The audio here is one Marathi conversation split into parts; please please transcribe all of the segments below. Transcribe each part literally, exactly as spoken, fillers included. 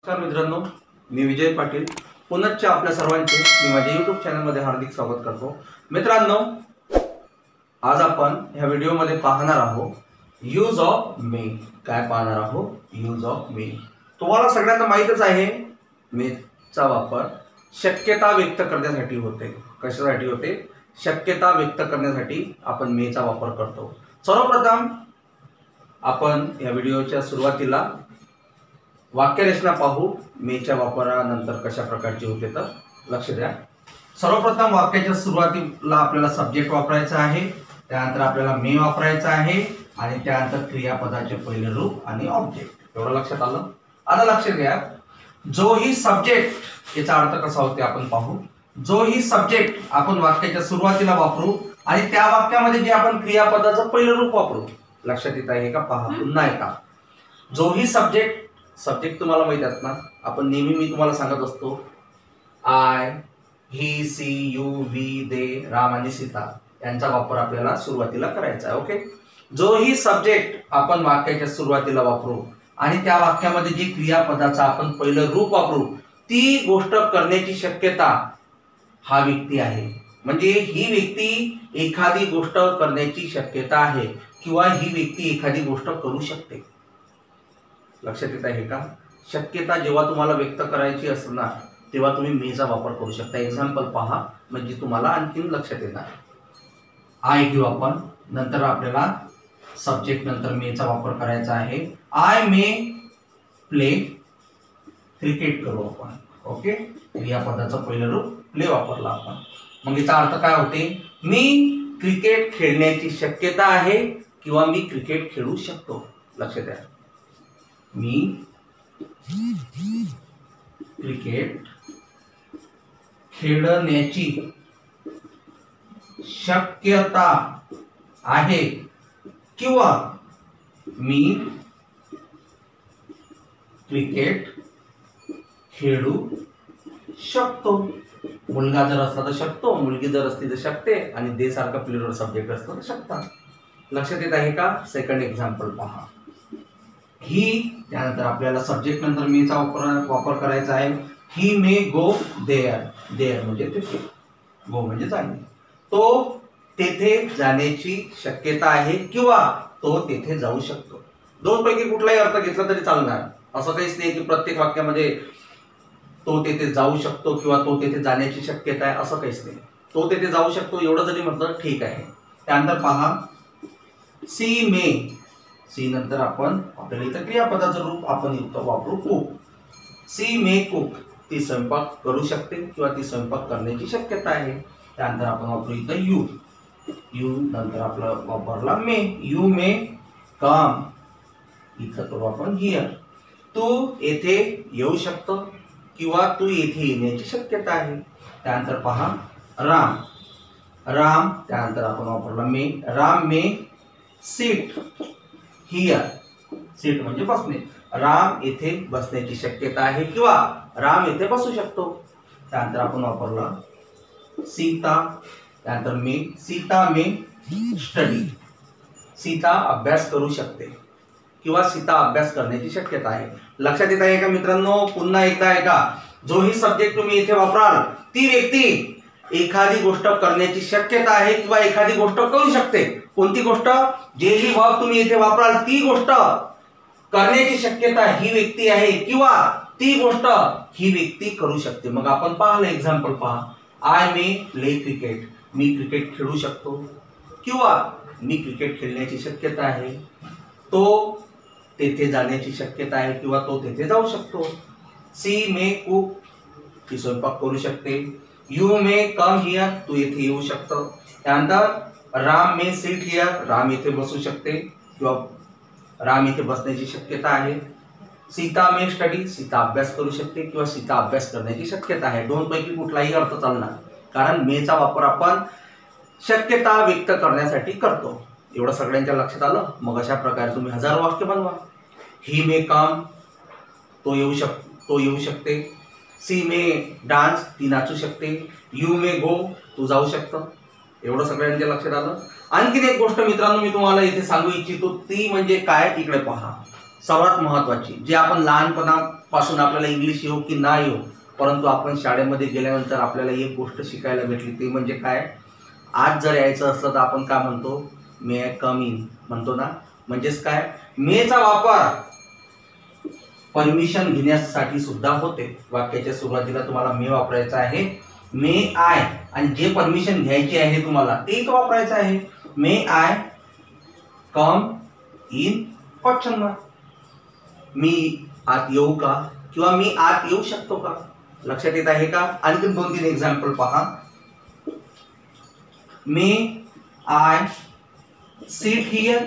नमस्कार मित्रांनो, मी विजय पाटील पुनश्च आपल्या सर्वांचे मी माझ्या यूट्यूब चॅनलमध्ये हार्दिक स्वागत करतो। मित्रांनो, आज आपण ह्या व्हिडिओमध्ये पाहणार आहोत यूज ऑफ मे। काय पाहणार आहोत? Use of may. तुम्हाला सगळ्यांना माहीतच आहे, मेचा वापर शक्यता व्यक्त करण्यासाठी होते। कशासाठी होते? शक्यता व्यक्त करण्यासाठी आपण मेचा वापर करतो। सर्वप्रथम आपण या व्हिडिओच्या सुरुवातीला वाक्यरचना पाहू। मेच्या वापरानंतर कशा प्रकारचे होते तर लक्ष द्या। सर्वप्रथम वाक्याच्या सुरुवातीला आपल्याला सब्जेक्ट वापरायचा आहे, त्यानंतर आपल्याला मे वापरायचा आहे आणि त्यानंतर क्रियापदाचे पहिले रूप आणि ऑब्जेक्ट। एवढं लक्षात आलं? आता लक्ष द्या, जो ही सब्जेक्ट याचा अर्थ कसा होते आपण पाहू। जो ही सब्जेक्ट आपण वाक्याच्या सुरुवातीला वापरू आणि त्या वाक्यामध्ये जे आपण क्रियापदाचं पहिलं रूप वापरू। लक्षात येत आहे का? पहा पुन्हा एकदा, जो ही सब्जेक्ट सब्जेक्ट तुम्हाला माहित आहेत ना, आपण नेहमी मी तुम्हाला सांगत असतो I, he, she, you, we, they, Ram आणि सीता यांचा वापर आपल्याला सुरुवातीला करायचा आहे। ओके, जो ही सब्जेक्ट आपण वाक्याच्या सुरुवातीला वापरू आणि त्या वाक्यामध्ये जी क्रियापदाचं आपण पहिलं रूप वापरू, ती गोष्ट करण्याची शक्यता हा व्यक्ती आहे। म्हणजे ही व्यक्ती एखादी गोष्ट करण्याची शक्यता आहे किंवा ही व्यक्ती एखादी गोष्ट करू शकते। लक्षात येत आहे का? शक्यता जेव्हा तुम्हाला व्यक्त करायची असणार तेव्हा तुम्ही मेचा वापर करू शकता। एक्झाम्पल पहा, म्हणजे तुम्हाला आणखीन लक्षात येणार। आय घेऊ आपण, नंतर आपल्याला सब्जेक्ट नंतर मेचा वापर करायचा आहे। आय मे प्ले क्रिकेट करू आपण। ओके, क्रियापदाचं पहिलं रूप प्ले वापरला आपण। मग याचा अर्थ काय होते? मी क्रिकेट खेळण्याची शक्यता आहे किंवा मी क्रिकेट खेळू शकतो। लक्षात द्या, मी क्रिकेट खेळण्याची शक्यता आहे किंवा मी क्रिकेट खेळू शकतो। मुलगा जर असला तर शकतो, मुलगी जर असली तर शकते आणि दे सारखा प्लुरल सब्जेक्ट असला तर शकता। लक्षात येत आहे का? सेकंड एक्झाम्पल पहा, ही, त्यानंतर आपल्याला सब्जेक्ट नंतर मेचा वापर वापर करायचा आहे। ही मे गो देअर। देअर म्हणजे तिथे, गो म्हणजे जाणे। तो तेथे जाण्याची शक्यता आहे किंवा तो तेथे जाऊ शकतो। दोन पैकी कुठलाही अर्थ घेतला तरी चालणार। असं काहीच नाही की प्रत्येक वाक्यामध्ये तो तेथे जाऊ शकतो किंवा तो तेथे जाण्याची शक्यता आहे, असं काहीच नाही। तो तेथे जाऊ शकतो एवढं जरी म्हटलं ठीक आहे। त्यानंतर पहा, सी मे। सी नंतर आपण आपल्याला इथं क्रियापदाचं रूप आपण इथं वापरू कुक। सी मे कुक, ती स्वयंपाक करू शकते किंवा ती स्वयंपाक करण्याची शक्यता आहे। त्यानंतर आपण वापरू इथं यू। यू नंतर आपलं वापरला मे। यू मे कम, इथं करू आपण हिअर। तू येथे येऊ शकतो किंवा तू येथे येण्याची शक्यता आहे। त्यानंतर पहा राम। राम त्यानंतर आपण वापरला may. Ram may sit here. Sit म्हणजे बसणे। राम येथे बसण्याची शक्यता आहे किंवा राम येथे बसू शकतो। त्यानंतर आपण वापरला सीता, त्यानंतर may. Sita may study. Sita अभ्यास करू शकते किंवा सीता अभ्यास करण्याची शक्यता आहे। लक्षात येत आहे का मित्रांनो? पुन्हा एकदा ऐका, जो ही सब्जेक्ट तुम्ही इथे वापराल ती व्यक्ती एखादी गोष्ट करण्याची शक्यता आहे किंवा एखादी गोष्ट करू शकते। कोणती गोष्ट? जे ही वर्ब तुम्ही इथे वापराल ती गोष्ट करण्याची शक्यता ही व्यक्ती आहे किंवा ती गोष्ट ही व्यक्ती करू शकते। मग आपण पाहिलं एक्झाम्पल पहा, आय मे प्ले क्रिकेट। मी क्रिकेट खेळू शकतो किंवा मी क्रिकेट खेळण्याची शक्यता आहे। तो तेथे जाण्याची शक्यता आहे किंवा तो तेथे जाऊ शकतो। सी मे कुक, ती स्वयंपाक करू शकते। यू मे कम हिअर, तू येथे येऊ शकतो। त्यानंतर Ram may sit here, Ram येथे बसू शकते किंवा राम येथे बसण्याची शक्यता आहे। सीता मे स्टडी, सीता अभ्यास करू शकते किंवा सीता अभ्यास करण्याची शक्यता आहे। दोन पैकी कुठलाही अर्थ चालणार, कारण मेचा वापर आपण शक्यता व्यक्त करण्यासाठी करतो। एवढं सगळ्यांच्या लक्षात आलं? मग अशा प्रकारे तुम्ही हजार वाक्य बनवा। ही मे कम, तो येऊ शक तो येऊ शकते। सी मे डान्स, ती नाचू शकते। यू मे गो, तू जाऊ शकतो। एवढं सगळ्यांच्या लक्षात आलं? आणखीन एक गोष्ट मित्रांनो मी तुम्हाला इथे सांगू इच्छितो, ती म्हणजे काय? इकडे पहा, सर्वात महत्त्वाची, जे आपण लहानपणापासून आपल्याला इंग्लिश येऊ की ना येऊ, परंतु आपण शाळेमध्ये गेल्यानंतर आपल्याला एक गोष्ट शिकायला भेटली, ते म्हणजे काय, आज जर यायचं असलं तर आपण काय म्हणतो, मे आय कम इन म्हणतो ना. म्हणजेच काय, मेचा वापर परमिशन घेण्यासाठी सुद्धा होते. वाक्याच्या सुरुवातीला तुम्हाला मे वापरायचा आहे, मे आय, आणि जे परमिशन घ्यायची आहे तुम्हाला ते तो वापरायचं आहे. May I come in question mark. मी आत येऊ का, किंवा मी आत येऊ शकतो का. लक्षात येत आहे का. आणखी दोन तीन एक्झाम्पल पहा. मे आय सीट हिअर,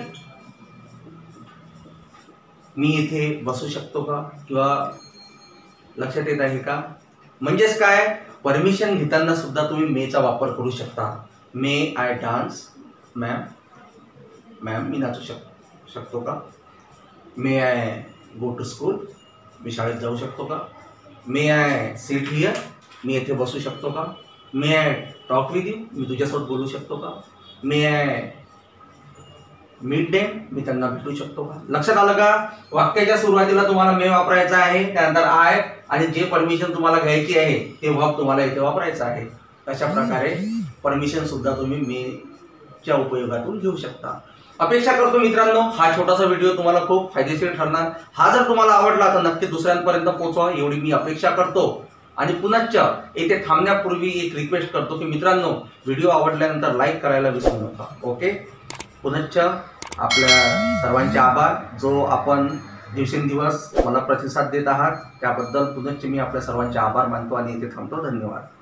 मी इथे बसू शकतो का, किंवा लक्षात येत आहे का. म्हणजेच काय, परमिशन घेताना सुद्धा तुम्ही मेचा वापर करू शकता. May I dance, ma'am ma'am मी नाचू शक शकतो का. May I go to school, मी शाळेत जाऊ शकतो का. मे आय सीट हिअर, मी येथे बसू शकतो का. May I talk with you, मी तुझ्यासोबत बोलू शकतो का. मे आय मीट डेम, मी त्यांना भेटू शकतो का. लक्षात आलं का. वाक्याच्या सुरुवातीला तुम्हाला मे वापरायचा आहे, त्यानंतर आय, आणि जे परमिशन तुम्हाला घ्यायची आहे ते वर्ब तुम्हाला इथे वापरायचं आहे. अशा प्रकारे परमिशन सुद्धा तुम्ही मेच्या उपयोगातून घेऊ शकता. अपेक्षा करतो मित्रांनो हा छोटासा व्हिडिओ तुम्हाला खूप फायदेशीर ठरणार. हा जर तुम्हाला आवडला तर नक्की दुसऱ्यांपर्यंत पोहोचवा, एवढी मी अपेक्षा करतो. आणि पुनश्च येथे थांबण्यापूर्वी एक रिक्वेस्ट करतो की मित्रांनो, व्हिडिओ आवडल्यानंतर लाईक करायला विसरू नका. ओके. पुनश्च आपल्या सर्वांचे आभार, जो आपण दिवसेंदिवस मला प्रतिसाद देत आहात त्याबद्दल पुनश्च मी आपल्या सर्वांचे आभार मानतो आणि इथे थांबतो. धन्यवाद.